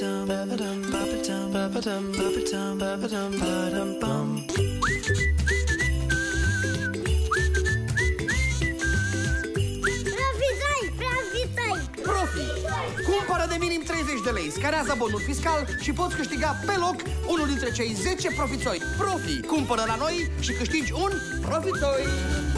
Profi! Cumpără de minim 30 de lei, scanează bonul fiscal și poți câștiga pe loc unul dintre cei 10 profițoi. Profi! Cumpără la noi și câștigi un profițoi!